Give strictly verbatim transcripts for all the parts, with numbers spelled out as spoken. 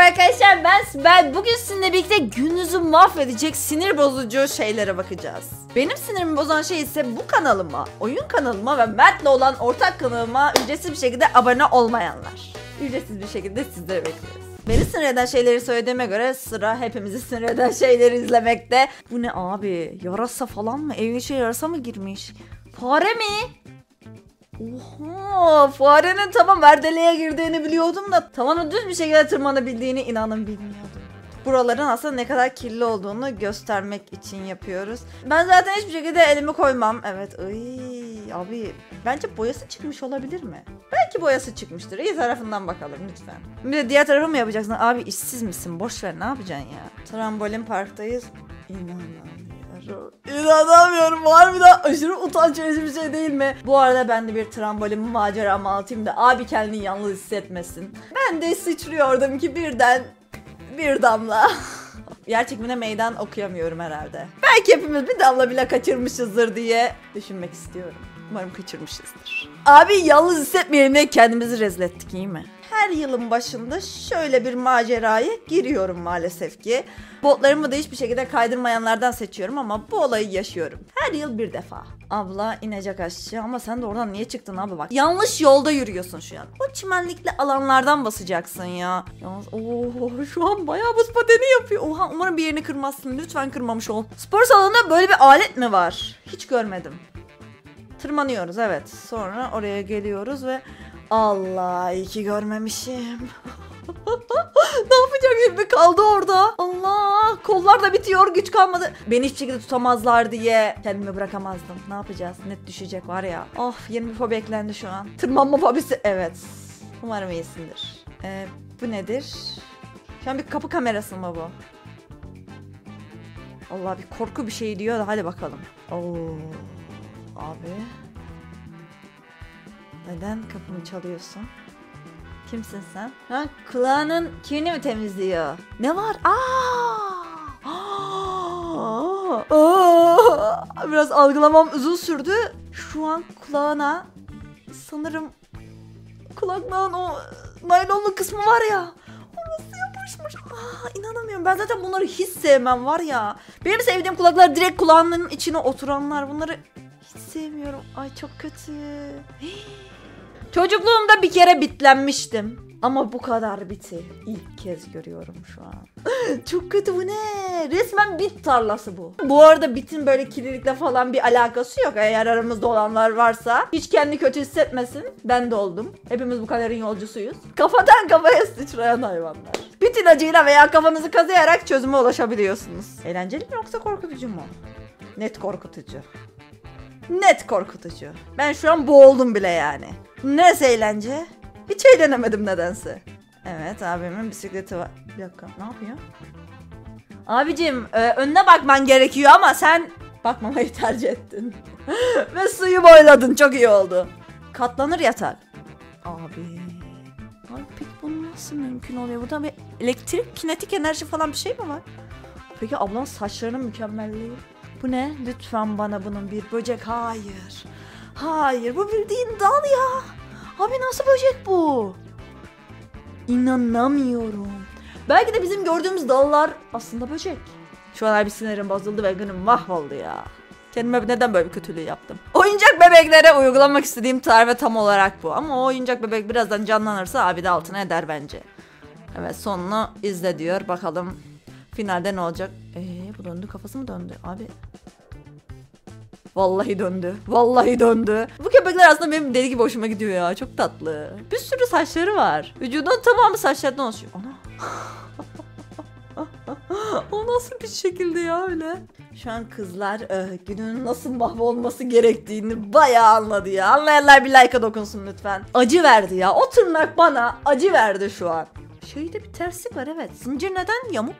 arkadaşlar, ben Sibel. Bugün sizinle birlikte gününüzü mahvedecek sinir bozucu şeylere bakacağız. Benim sinirimi bozan şey ise bu kanalıma, oyun kanalıma ve Mert'le olan ortak kanalıma ücretsiz bir şekilde abone olmayanlar. Ücretsiz bir şekilde sizleri bekliyoruz. Beni sinir eden şeyleri söylediğime göre sıra hepimizi sinir eden şeyleri izlemekte. Bu ne abi? Yarasa falan mı? Evin içine yarasa mı girmiş? Fare mi? Oha, farenin tamam verdeleye girdiğini biliyordum da tavana düz bir şekilde tırmanabildiğini inanın bilmiyordum. Buraların aslında ne kadar kirli olduğunu göstermek için yapıyoruz. Ben zaten hiçbir şekilde elimi koymam. Evet, ay abi bence boyası çıkmış olabilir mi? Belki boyası çıkmıştır. İyi tarafından bakalım lütfen. Bir de diğer tarafı mı yapacaksın? Abi işsiz misin? Boş ver, ne yapacaksın ya? Trambolin parktayız. İnanamıyorum. İnanamıyorum. Harbiden aşırı utanç verici bir şey değil mi? Bu arada ben de bir trambolin maceramı anlatayım da abi kendini yalnız hissetmesin. Ben de sıçrıyordum ki birden bir damla. Yer çekimine meydan okuyamıyorum herhalde. Belki hepimiz bir damla bile kaçırmışızdır diye düşünmek istiyorum. Umarım kaçırmışızdır. Abi yalnız hissetmeyelim diye kendimizi rezil ettik, iyi mi? Her yılın başında şöyle bir maceraya giriyorum maalesef ki. Botlarımı da hiçbir şekilde kaydırmayanlardan seçiyorum ama bu olayı yaşıyorum. Her yıl bir defa. Abla inecek aşağı ama sen de oradan niye çıktın abi bak. Yanlış yolda yürüyorsun şu an. O çimenlikli alanlardan basacaksın ya. Yalnız ooo şu an bayağı buz pateni yapıyor. Oha, umarım bir yerini kırmazsın. Lütfen kırmamış ol. Spor salonunda böyle bir alet mi var? Hiç görmedim. Tırmanıyoruz evet. Sonra oraya geliyoruz ve Allah, iyi ki görmemişim. Ne yapacak şimdi, kaldı orada. Allah, kollar da bitiyor, güç kalmadı. Beni hiçbir şekilde tutamazlar diye kendimi bırakamazdım. Ne yapacağız, net düşecek var ya. Of, yeni bir fobi eklendi şu an. Tırmanma fobisi, evet. Umarım iyisindir. Ee, bu nedir? Şu an bir kapı kamerası mı bu? Allah, bir korku bir şey diyor da hadi bakalım. Oo, abi. Neden kapımı çalıyorsun? Kimsin sen? Ha, kulağının kirini mi temizliyor? Ne var? Aa! Aa! Aa! Biraz algılamam uzun sürdü. Şu an kulağına sanırım kulakların o naylonlu kısmı var ya. Orası yapışmış. Aa, inanamıyorum. Ben zaten bunları hiç sevmem var ya. Benim sevdiğim kulaklar direkt kulağının içine oturanlar. Bunları hiç sevmiyorum. Ay çok kötü. Hii. Çocukluğumda bir kere bitlenmiştim. Ama bu kadar biti ilk kez görüyorum şu an. Çok kötü, bu ne? Resmen bit tarlası bu. Bu arada bitin böyle kirlilikle falan bir alakası yok. Eğer aramızda olanlar varsa hiç kendi kötü hissetmesin. Ben de oldum. Hepimiz bu kaderin yolcusuyuz. Kafadan kafaya sıçrayan hayvanlar. Bit ilacıyla veya kafanızı kazıyarak çözüme ulaşabiliyorsunuz. Eğlenceli mi yoksa korkutucu mu? Net korkutucu. Net korkutucu. Ben şu an boğuldum bile yani. Neresi eğlence? Hiç eğlenemedim nedense. Evet, abimin bisikleti var. Bir dakika, ne yapıyor? Abicim e, önüne bakman gerekiyor ama sen bakmamayı tercih ettin. Ve suyu boyladın, çok iyi oldu. Katlanır yatak. Abi. Abi peki bu nasıl mümkün oluyor? Burada bir elektrik, kinetik enerji falan bir şey mi var? Peki ablanın saçlarının mükemmelliği. Bu ne? Lütfen bana bunun bir böcek. Hayır. Hayır, bu bildiğin dal ya. Abi nasıl böcek bu? İnanamıyorum. Belki de bizim gördüğümüz dallar aslında böcek. Şu an bir sinirim bozuldu ve günüm mahvoldu ya. Kendime neden böyle bir kötülüğü yaptım? Oyuncak bebeklere uygulamak istediğim tarife tam olarak bu. Ama o oyuncak bebek birazdan canlanırsa abi de altına eder bence. Evet, sonunu izle diyor. Bakalım finalde ne olacak? Eee bu döndü, kafası mı döndü? Abi... Vallahi döndü. Vallahi döndü. Bu köpekler aslında benim deli gibi hoşuma gidiyor ya. Çok tatlı. Bir sürü saçları var. Vücudun tamamı saçlardan oluşuyor. Ana. O nasıl bir şekilde ya öyle? Şu an kızlar e, günün nasıl mahvolması gerektiğini bayağı anladı ya. Anlayanlar bir like'a dokunsun lütfen. Acı verdi ya. O tırnak bana acı verdi şu an. Şeyde bir terslik var, evet. Zincir neden yamuk?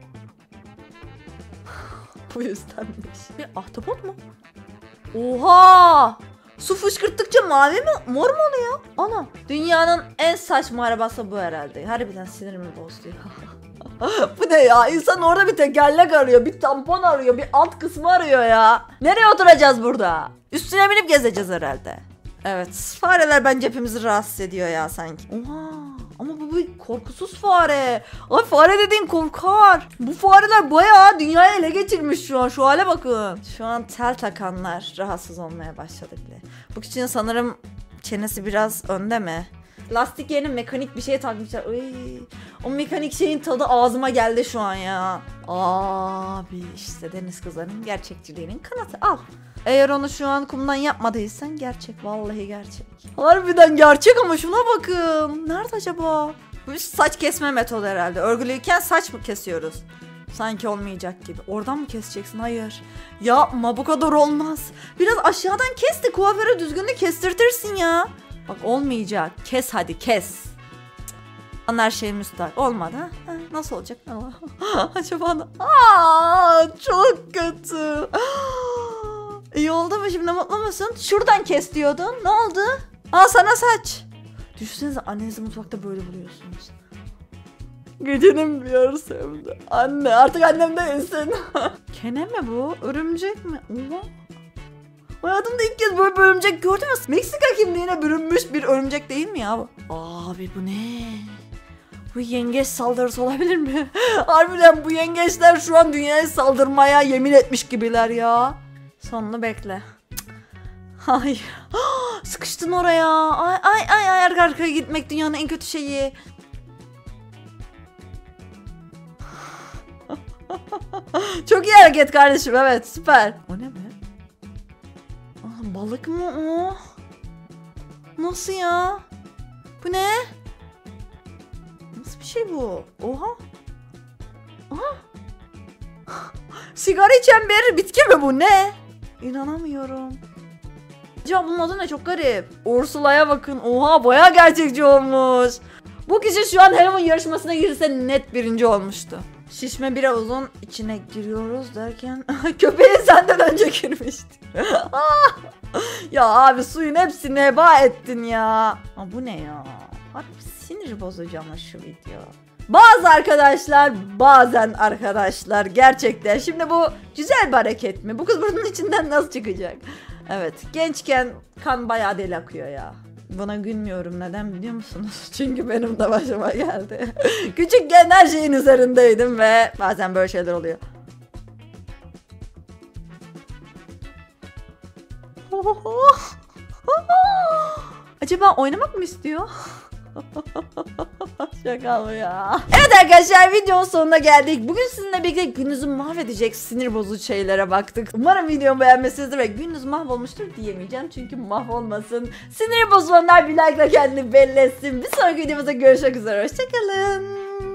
Bu yüzdenmiş. Bir ahtapot mu? Oha! Su fışkırttıkça mavi mi? Mor mu oluyor? Ana. Dünyanın en saçma arabası bu herhalde. Harbiden sinirimi bozdu. Bu ne ya? İnsan orada bir tekerlek arıyor, bir tampon arıyor, bir alt kısmı arıyor ya. Nereye oturacağız burada? Üstüne binip gezeceğiz herhalde. Evet. Fareler bence hepimizi rahatsız ediyor ya sanki. Oha! Ama bu bu korkusuz fare. Ay fare dediğin korkar. Bu fareler bayağı dünyayı ele geçirmiş şu an. Şu hale bakın. Şu an tel takanlar rahatsız olmaya başladı bile. Bu kişinin sanırım çenesi biraz önde mi? Lastik yerine mekanik bir şey takmışlar. Ay, o mekanik şeyin tadı ağzıma geldi şu an ya. Abi işte deniz kızlarının gerçekçiliğinin kanatı. Al. Eğer onu şu an kumdan yapmadıysan gerçek. Vallahi gerçek. Harbiden gerçek ama şuna bakın. Nerede acaba? Bu saç kesme metodu herhalde. Örgülüyken saç mı kesiyoruz? Sanki olmayacak gibi. Oradan mı keseceksin? Hayır. Yapma, bu kadar olmaz. Biraz aşağıdan kes de kuaföre düzgünlüğü kestirtirsin ya. Bak olmayacak. Kes hadi kes. Cık. Her şey müstahak. Olmadı. Ha, nasıl olacak? Acaba da... Aa, çok kötü. İyi oldu mu şimdi, mutlu musun? Şuradan kes diyordun. Ne oldu? Aa sana saç. Düşünsenize annenizi mutfakta böyle buluyorsunuz. Gecenin bir yarısı evde. Anne artık annem değilsin. Kene mi bu? Örümcek mi? Oha. Hayatımda ilk kez böyle bir örümcek gördüm ya. Meksika kimliğine bürünmüş bir örümcek değil mi ya bu? Abi bu ne? Bu yengeç saldırısı olabilir mi? Harbiden bu yengeçler şu an dünyaya saldırmaya yemin etmiş gibiler ya. Sonunu bekle. Hayır. Sıkıştın oraya. Ay ay ay ay arka arkaya gitmek dünyanın en kötü şeyi. Çok iyi hareket kardeşim, evet süper. O ne be? Aa, balık mı o? Nasıl ya? Bu ne? Nasıl bir şey bu? Oha. Aha. Sigara içen bir bitki mi bu, ne? İnanamıyorum. Ya bunun adı ne, çok garip. Ursula'ya bakın. Oha bayağı gerçekçi olmuş. Bu kişi şu an Halloween yarışmasına girse net birinci olmuştu. Şişme bir havuzun içine giriyoruz derken köpeğin senden önce girmişti. Ya abi suyun hepsini heba ettin ya. Aa, bu ne ya? Harbi sinir bozucu ama şu video. Bazı arkadaşlar bazen arkadaşlar gerçekten. Şimdi bu güzel bir hareket mi? Bu kız bunun içinden nasıl çıkacak? Evet, gençken kan bayağı deli akıyor ya. Buna gülmüyorum, neden biliyor musunuz? Çünkü benim de başıma geldi. Küçükken her şeyin üzerindeydim ve bazen böyle şeyler oluyor. Acaba oynamak mı istiyor? Şaka mı ya? Evet arkadaşlar, videonun sonuna geldik. Bugün sizinle birlikte gününüzü mahvedecek sinir bozucu şeylere baktık. Umarım videomu beğenmişsinizdir ve gününüz mahvolmuştur diyemeyeceğim çünkü mahvolmasın. Sinir bozulanlar bir like ile kendini belli etsin. Bir sonraki videomuzda görüşmek üzere. Hoşçakalın.